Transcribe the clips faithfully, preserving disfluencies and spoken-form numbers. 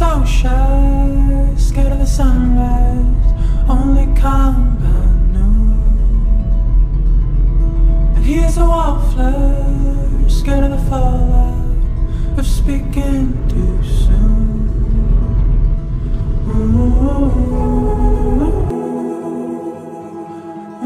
so shy, scared of the sunrise, only come by noon. And here's a wallflower, scared of the fallout of speaking too soon. Ooh, ooh,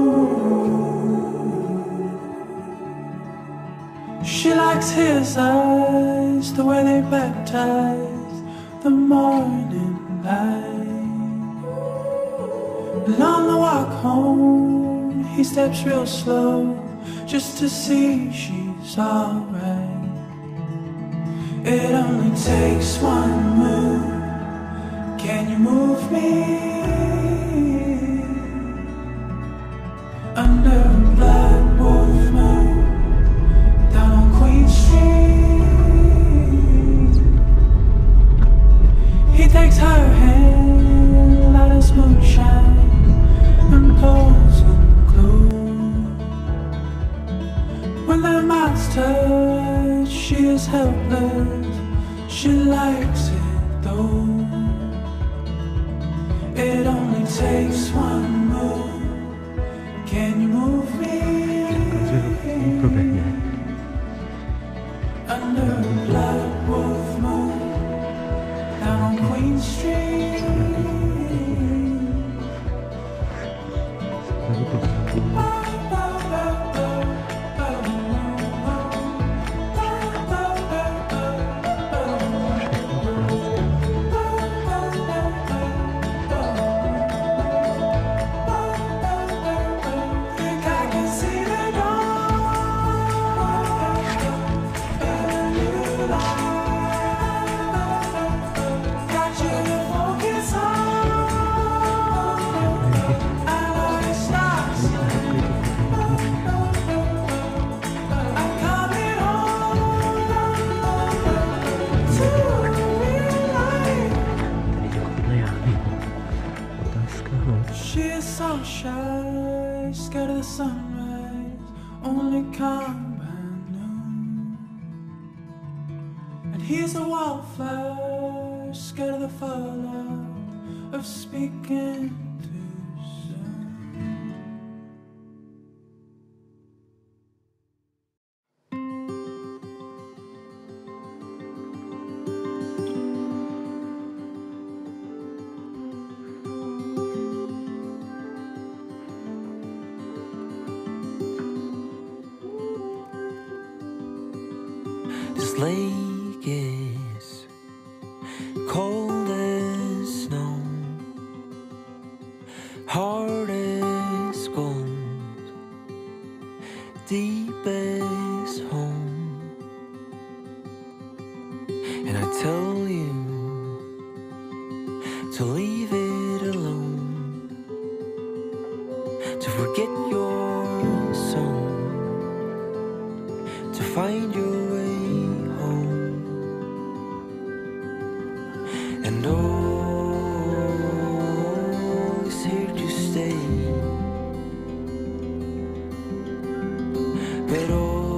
ooh. She likes his eyes, the way they baptize the morning light. And on the walk home, he steps real slow, just to see she's alright. It only takes one move. Can you move me? Under a black wolf moon, down on Queen Street. He takes her hand, light as moonshine, and pulls them close. When their mouths touch, she is helpless. She likes it though. It only takes one move. Can you move me? Under a black wolf moon, down on Queen Street. She is so shy, scared of the sunrise, only come by noon. And he's a wallflower, scared of the fallout of speaking too soon. This lake is cold as snow, hard as gold, deep as home. And I tell you to leave it alone, to forget your song, to find your way home. And all is here to stay, but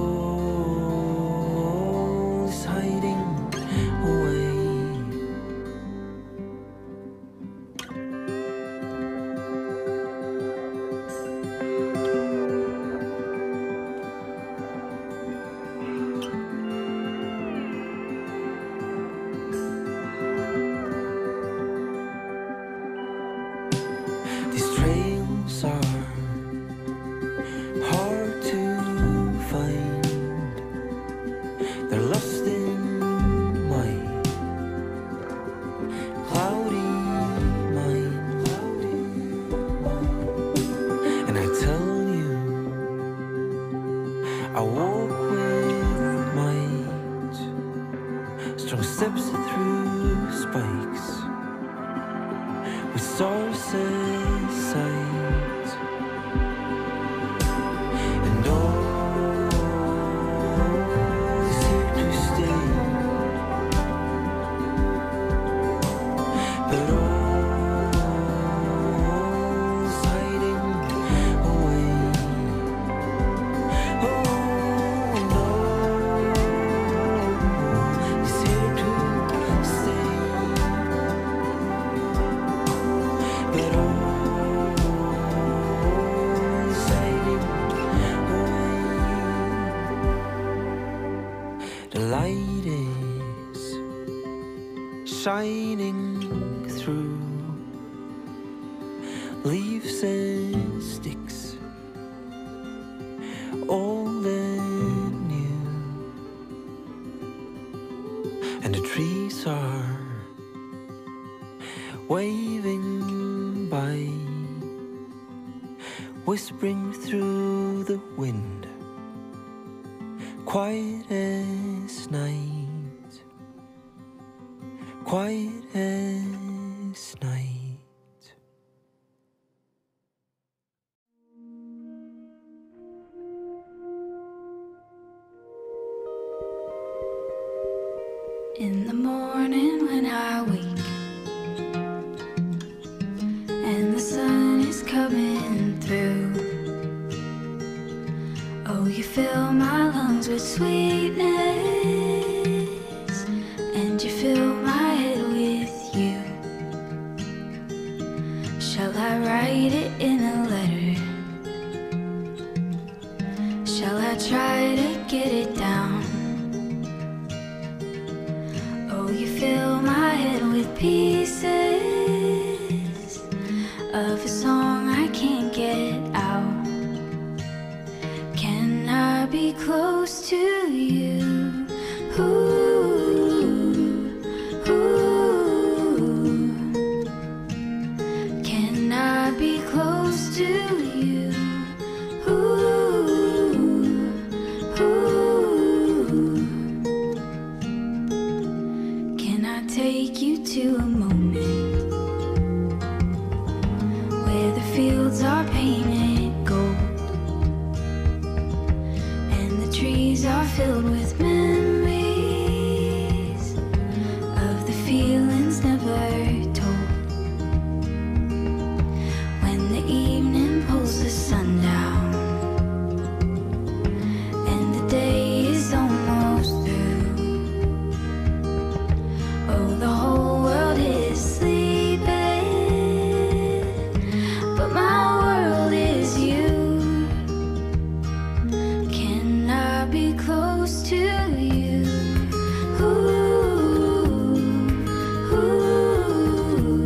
all is hiding away. These trails are hard to find. They're lost in my cloudy mind. And I tell you, I walk with might, strong steps through spikes, with stars as sight. And all is here to stay, but all is hiding away. Oh, and all is here to stay. The light is shining through leaves and sticks, old and new, and the trees are waving by, whispering through the wind, quiet as night, quiet as night. In the morning when I wake and the sun is coming through, oh, you fill my lungs with sweetness, and you fill my head with you. Shall I write it in a letter? Shall I try to get it down? Oh, you fill my head with pieces of a song I can't get out. Can I be close to you? Ooh, ooh. Can I be close to you? Ooh, ooh. Can I take you to a moment where the fields are painted gold and the trees are filled with memories of the feelings never told? When the evening pulls the sun down and the day is almost through, oh, the whole world is sleeping, but my world is you. Can I be close to you? Ooh, ooh.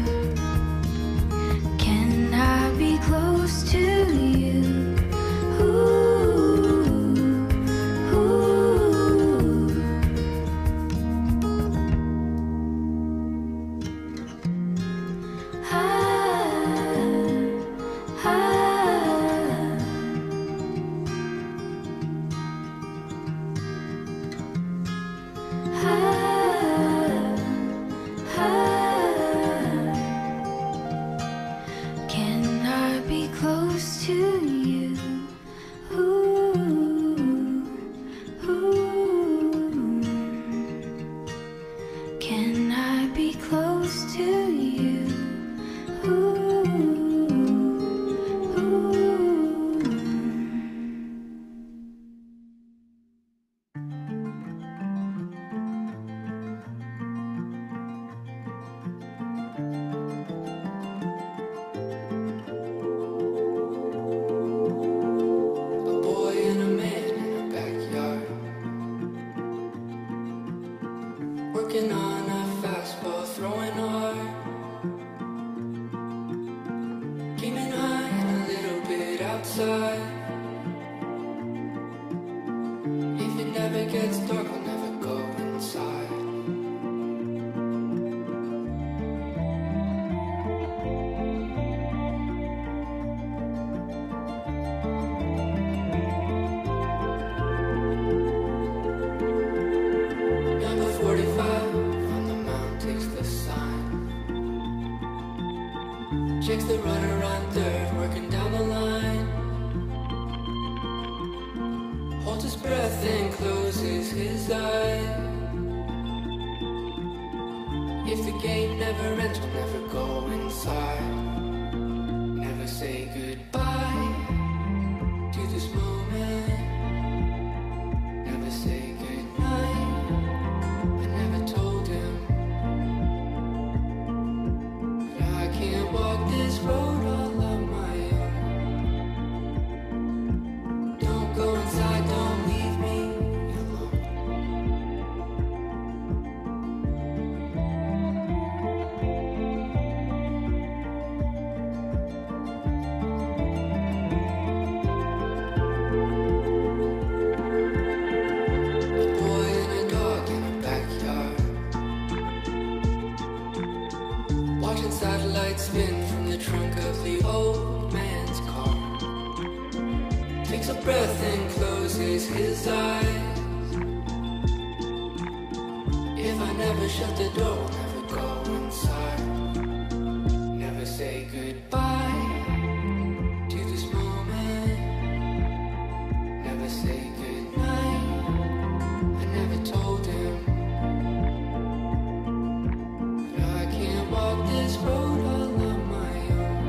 Can I be close to you? Ooh, ooh. Ah, ah. Can I be close to you? Ooh, ooh. Can I be close to you? Ooh, ooh. A boy and a man in a backyard, working on a fastball, throwing hard, aiming high and a little bit outside. If it never gets dark, I'll never go inside. Number forty-five on the mound takes the sign, checks the runner on third, working down the line, holds his breath and closes his eyes. If the game never ends, we'll never go inside. Never say goodbye to this moment. Never say goodnight. I never told him that I can't walk this road all on my own. Don't go inside, don't leave me alone. satellite spin from the trunk of the old man's car. Takes a breath and closes his eyes. If I never shut the door, never go inside, never say goodbye to this moment, never say goodnight. I never told him that I can't walk this road all on my own.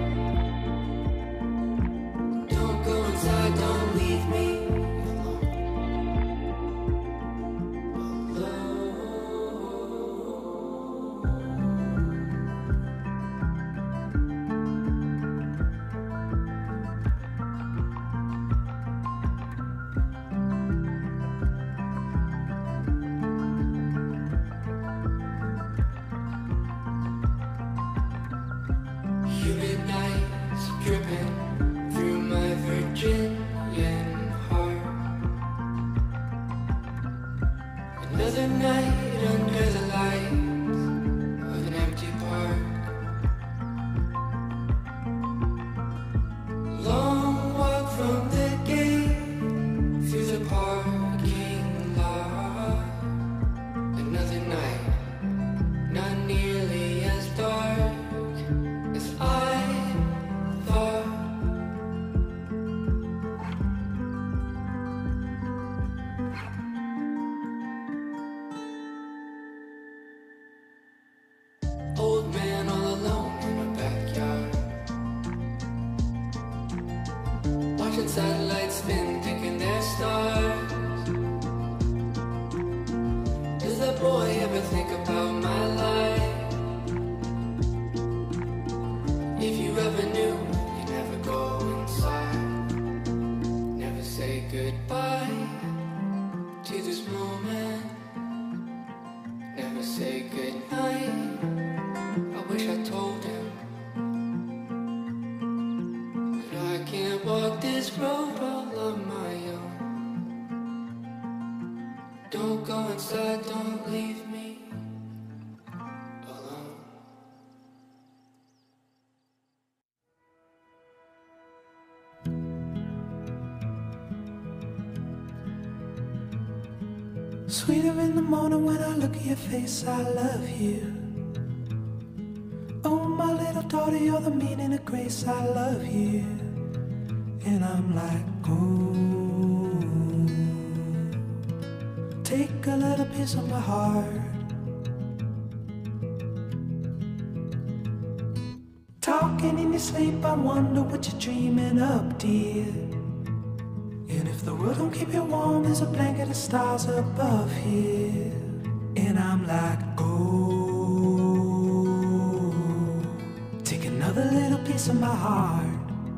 Don't go inside, don't leave me humid nights dripping through my Virginian heart. Another night under the lights of an empty park. Long walk from the gate through the parking lot. Another night, not nearly as dark as I thought. Old man all alone in a backyard, watching satellites spin, thinking they're stars. Does that boy ever think about my life? If you ever knew, you never go inside, never say goodbye to this moment, never say goodnight. I wish I told him that I can't walk this road all on my own. Don't go inside, don't leave me alone. Sweeter in the morning when I look at your face, I love you. Oh, my little daughter, you're the meaning of grace, I love you. And I'm like, oh, take a little piece of my heart. Talking in your sleep, I wonder what you're dreaming up, dear. And if the world don't keep you warm, there's a blanket of stars above here. And I'm like, oh, take another little piece of my heart.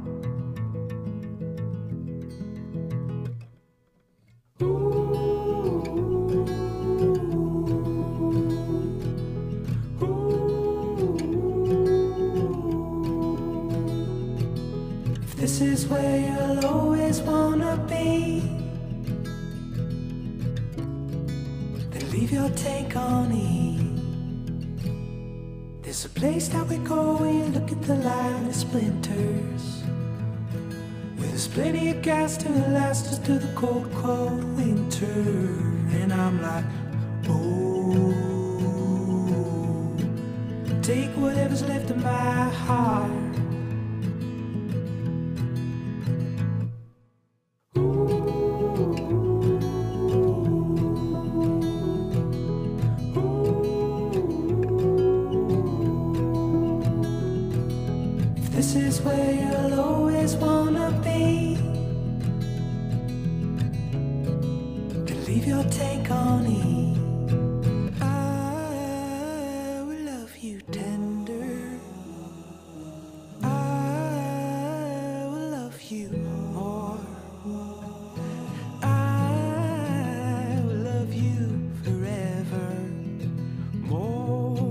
If this is where you'll always wanna be, then leave your tank on E. There's a place that we go where you look at the light and it splinters, where there's plenty of gas to last us through the cold, cold winter. And I'm like, oh, take whatever's left of my heart. This is where you'll always wanna be, then leave your tank on E. I will love you tender, I will love you more, I will love you forever more.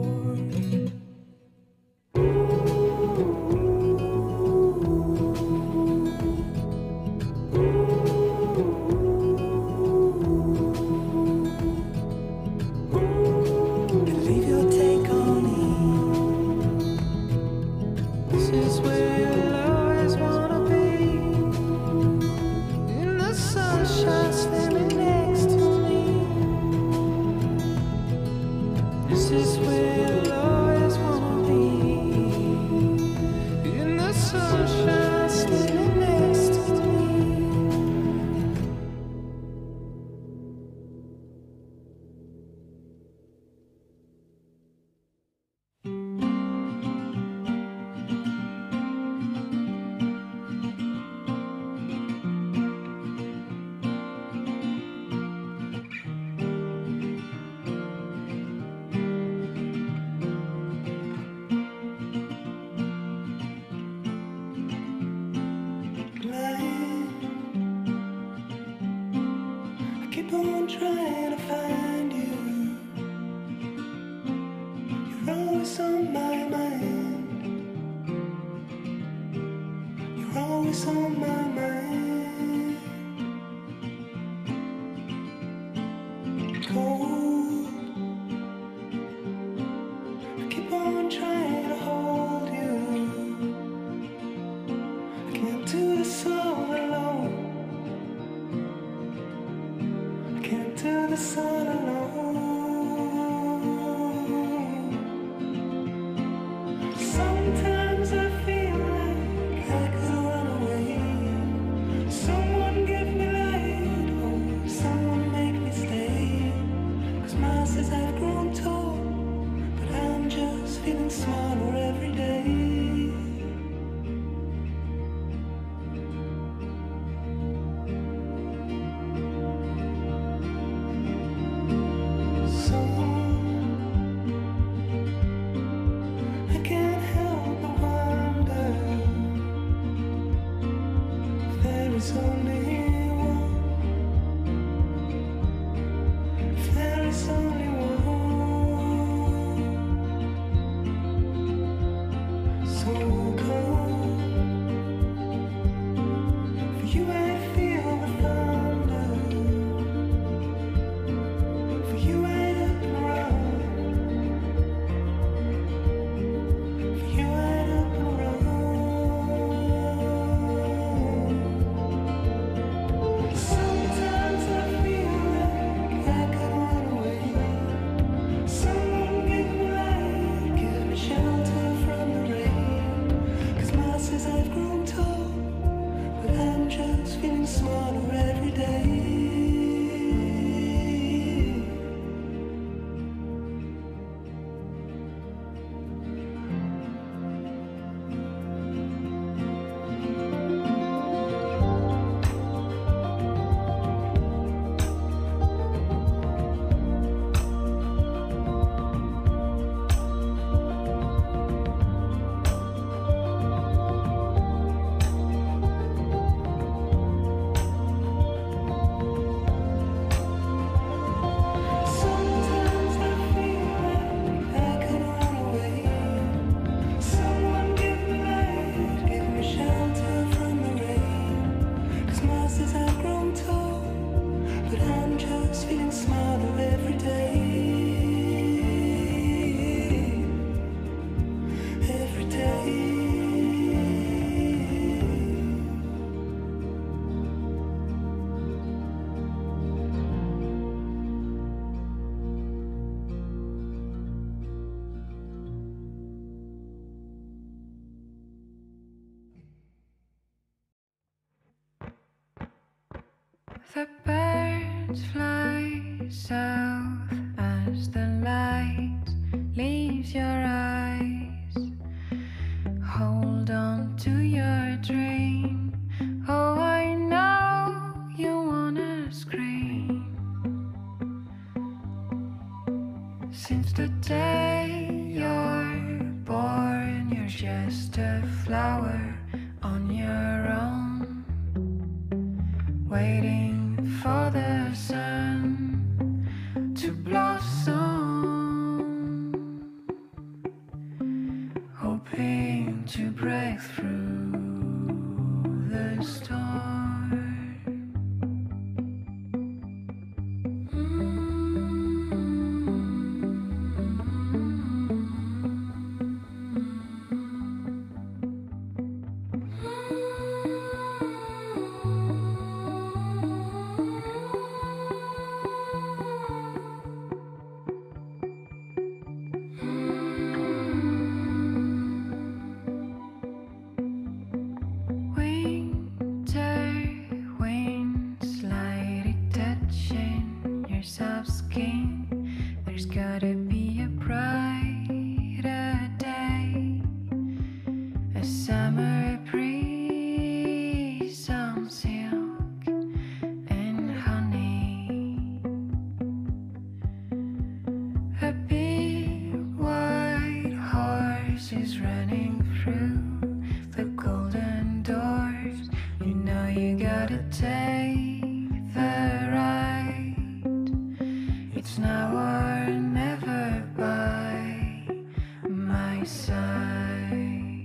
places we'll always wanna be. In the sunshine, standing next to me. Keep on trying to find you. You're always on my mind. You're always on my mind. Cold. I keep on trying to hold you. I can't do this all alone. To the sun alone. Sometimes I feel like I could run away. Someone give me light, oh, someone make me stay. Cause mine says I've grown tall, but I'm just feeling smaller every day. The birds fly south as the light leaves your eyes. Hold on to your dream. Oh, I know you wanna scream. Since the day you're born, you're just a flower on your own, waiting for the sun to blossom, hoping to break through the storm. Mm-hmm. of skin. There's gotta be a brighter day, a summer breeze on silk and honey, a big white horse is running through the golden doors. You know you gotta take the ride. It's now or never by my side.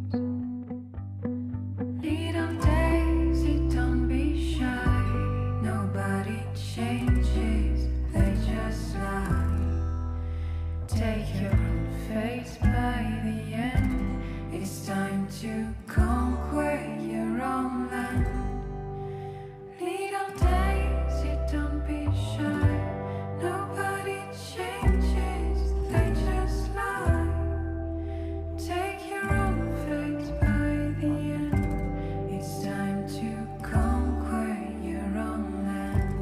Little Daisy, don't be shy. Nobody changes, they just lie. Take your own fate by the end. It's time to conquer your own land. Little Daisy, don't be shy. Nobody changes, they just lie. Take your own fate by the end. It's time to conquer your own land.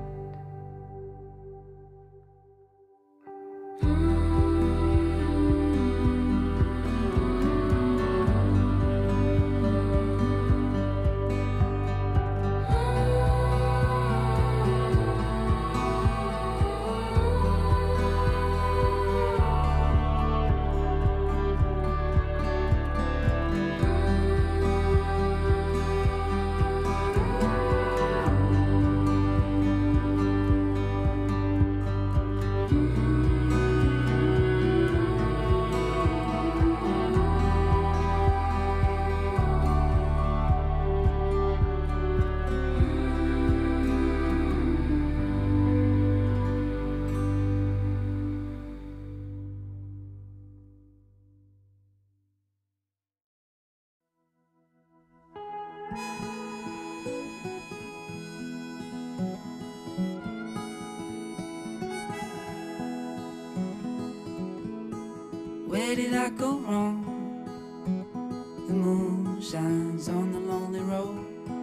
Where did I go wrong? The moon shines on the lonely road.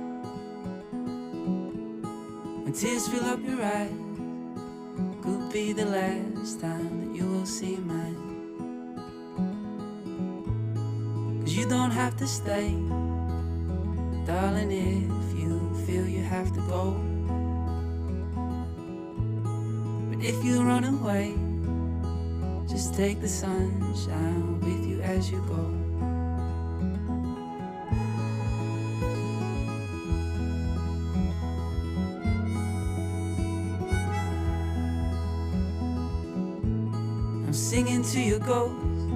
When tears fill up your eyes, could be the last time that you will see mine. Cause you don't have to stay, darling, if you feel you have to go. But if you run away, just take the sunshine with you as you go. I'm singing to your ghost,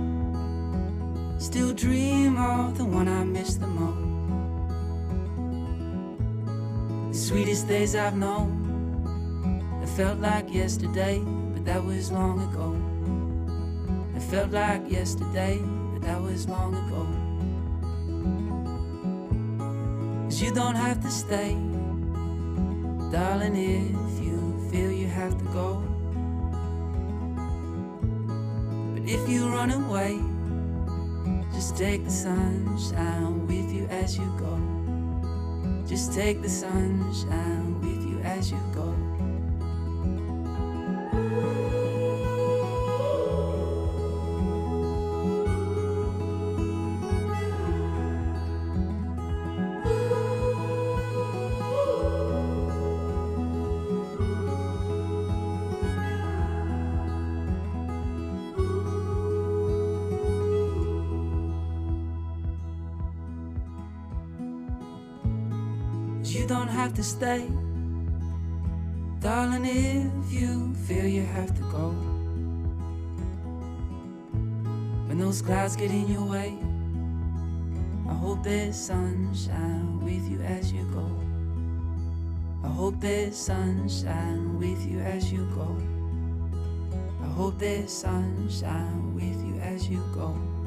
still dream of the one I miss the most. The sweetest days I've known, it felt like yesterday, but that was long ago. It felt like yesterday, but that was long ago. Cause you don't have to stay, darling, if you feel you have to go. But if you run away, just take the sunshine with you as you go. Just take the sunshine with you as you go. You don't have to stay, darling, if you feel you have to go. When those clouds get in your way, I hope there's sunshine with you as you go. I hope there's sunshine with you as you go. I hope there's sunshine with you as you go.